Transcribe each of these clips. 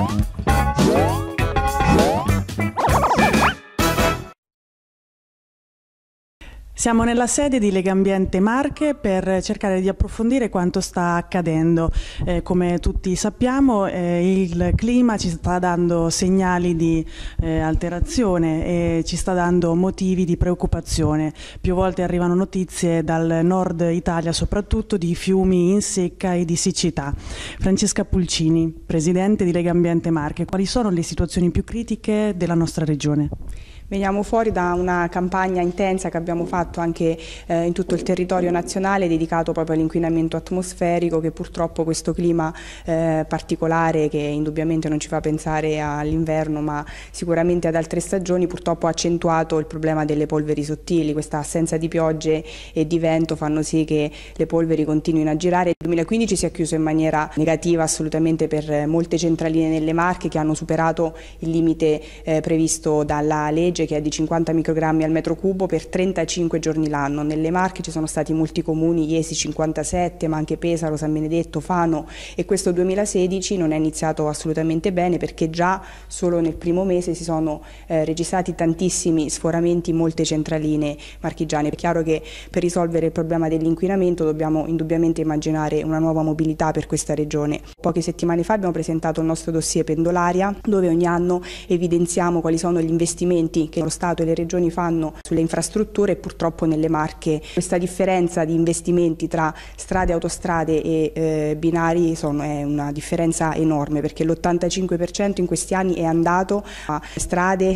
Siamo nella sede di Legambiente Marche per cercare di approfondire quanto sta accadendo. Come tutti sappiamo, il clima ci sta dando segnali di alterazione e ci sta dando motivi di preoccupazione. Più volte arrivano notizie dal nord Italia, soprattutto di fiumi in secca e di siccità. Francesca Pulcini, presidente di Legambiente Marche, quali sono le situazioni più critiche della nostra regione? Veniamo fuori da una campagna intensa che abbiamo fatto anche in tutto il territorio nazionale dedicato proprio all'inquinamento atmosferico, che purtroppo questo clima particolare, che indubbiamente non ci fa pensare all'inverno ma sicuramente ad altre stagioni, purtroppo ha accentuato il problema delle polveri sottili. Questa assenza di piogge e di vento fanno sì che le polveri continuino a girare. Il 2015 si è chiuso in maniera negativa assolutamente per molte centraline nelle Marche, che hanno superato il limite previsto dalla legge, che è di 50 microgrammi al metro cubo per 35 giorni l'anno. Nelle Marche ci sono stati molti comuni, Iesi 57, ma anche Pesaro, San Benedetto, Fano, e questo 2016 non è iniziato assolutamente bene, perché già solo nel primo mese si sono registrati tantissimi sforamenti in molte centraline marchigiane. È chiaro che per risolvere il problema dell'inquinamento dobbiamo indubbiamente immaginare una nuova mobilità per questa regione. Poche settimane fa abbiamo presentato il nostro dossier Pendolaria, dove ogni anno evidenziamo quali sono gli investimenti che lo Stato e le regioni fanno sulle infrastrutture, e purtroppo nelle Marche questa differenza di investimenti tra strade, autostrade e binari è una differenza enorme, perché l'85% in questi anni è andato a strade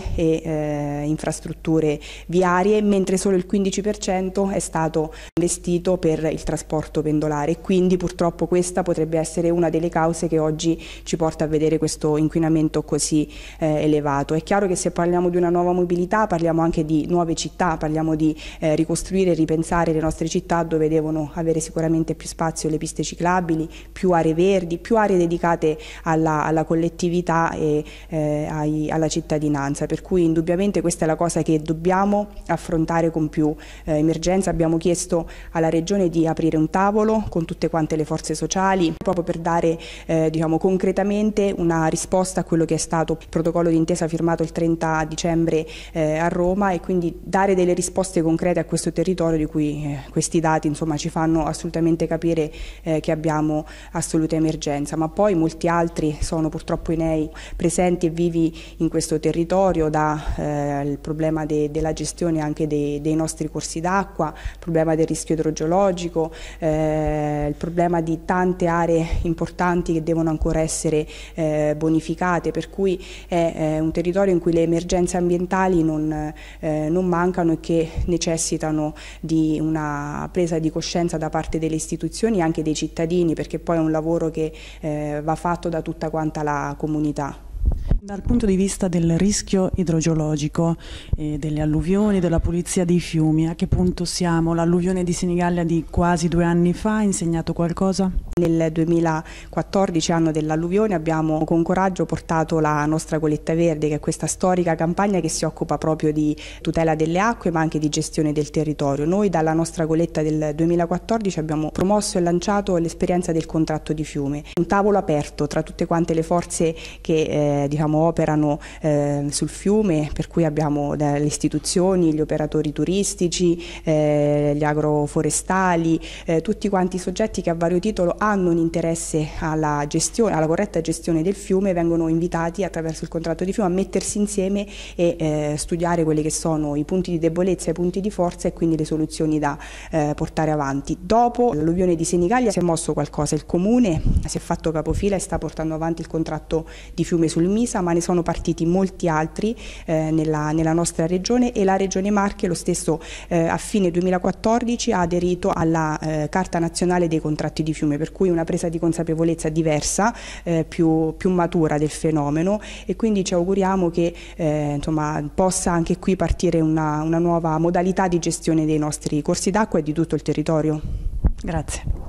e infrastrutture viarie, mentre solo il 15% è stato investito per il trasporto pendolare, e quindi purtroppo questa potrebbe essere una delle cause che oggi ci porta a vedere questo inquinamento così elevato. È chiaro che se parliamo di una nuova mobilità parliamo anche di nuove città, parliamo di ricostruire e ripensare le nostre città, dove devono avere sicuramente più spazio le piste ciclabili, più aree verdi, più aree dedicate alla collettività e alla cittadinanza, per cui indubbiamente questa è la cosa che dobbiamo affrontare con più emergenza. Abbiamo chiesto alla Regione di aprire un tavolo con tutte quante le forze sociali, proprio per dare concretamente una risposta a quello che è stato il protocollo d'intesa firmato il 30 dicembre a Roma, e quindi dare delle risposte concrete a questo territorio, di cui questi dati ci fanno assolutamente capire che abbiamo assoluta emergenza. Ma poi molti altri sono purtroppo i nei presenti e vivi in questo territorio, il problema della gestione anche dei nostri corsi d'acqua, il problema del rischio idrogeologico, il problema di tante aree importanti che devono ancora essere bonificate, per cui è un territorio in cui le emergenze ambientali non mancano e che necessitano di una presa di coscienza da parte delle istituzioni e anche dei cittadini, perché poi è un lavoro che va fatto da tutta quanta la comunità. Dal punto di vista del rischio idrogeologico, delle alluvioni, della pulizia dei fiumi, a che punto siamo? L'alluvione di Senigallia di quasi 2 anni fa ha insegnato qualcosa? Nel 2014, anno dell'alluvione, abbiamo con coraggio portato la nostra Coletta Verde, che è questa storica campagna che si occupa proprio di tutela delle acque ma anche di gestione del territorio. Noi dalla nostra Coletta del 2014 abbiamo promosso e lanciato l'esperienza del contratto di fiume, un tavolo aperto tra tutte quante le forze che operano sul fiume, per cui abbiamo le istituzioni, gli operatori turistici, gli agroforestali, tutti quanti i soggetti che a vario titolo hanno un interesse alla corretta gestione del fiume, vengono invitati attraverso il contratto di fiume a mettersi insieme e studiare quelli che sono i punti di debolezza e i punti di forza, e quindi le soluzioni da portare avanti. Dopo l'alluvione di Senigallia si è mosso qualcosa, il Comune si è fatto capofila e sta portando avanti il contratto di fiume sul Misa, ma ne sono partiti molti altri nella nostra regione, e la Regione Marche lo stesso a fine 2014 ha aderito alla Carta Nazionale dei Contratti di Fiume, per cui una presa di consapevolezza diversa, più matura del fenomeno, e quindi ci auguriamo che possa anche qui partire una nuova modalità di gestione dei nostri corsi d'acqua e di tutto il territorio. Grazie.